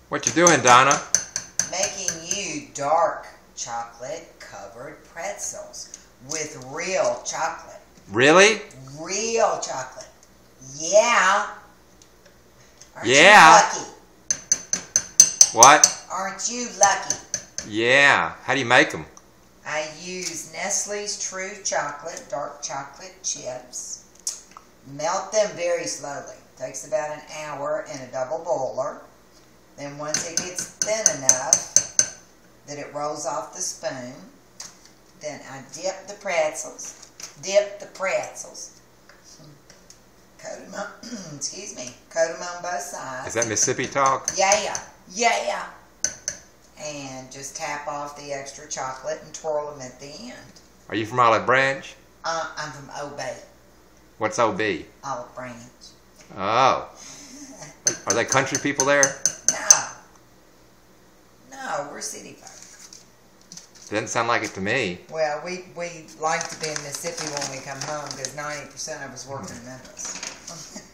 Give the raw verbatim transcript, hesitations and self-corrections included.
What you doing, Donna? Making you dark chocolate covered pretzels with real chocolate. Really? Real chocolate. Yeah. Aren't Yeah. you lucky? What? Aren't you lucky? Yeah. How do you make them? I use Nestle's True Chocolate dark chocolate chips. Melt them very slowly. Takes about an hour in a double boiler. Then once it gets thin enough that it rolls off the spoon, then I dip the pretzels. Dip the pretzels. Coat them up. Excuse me. Coat them on both sides. Is that Mississippi talk? Yeah, yeah. And just tap off the extra chocolate and twirl them at the end. Are you from Olive Branch? Uh, I'm from Obey, What's O B? Olive Branch. Oh. Are they country people there? No. No, we're city folk. Doesn't sound like it to me. Well, we, we like to be in Mississippi when we come home because ninety percent of us work in Memphis.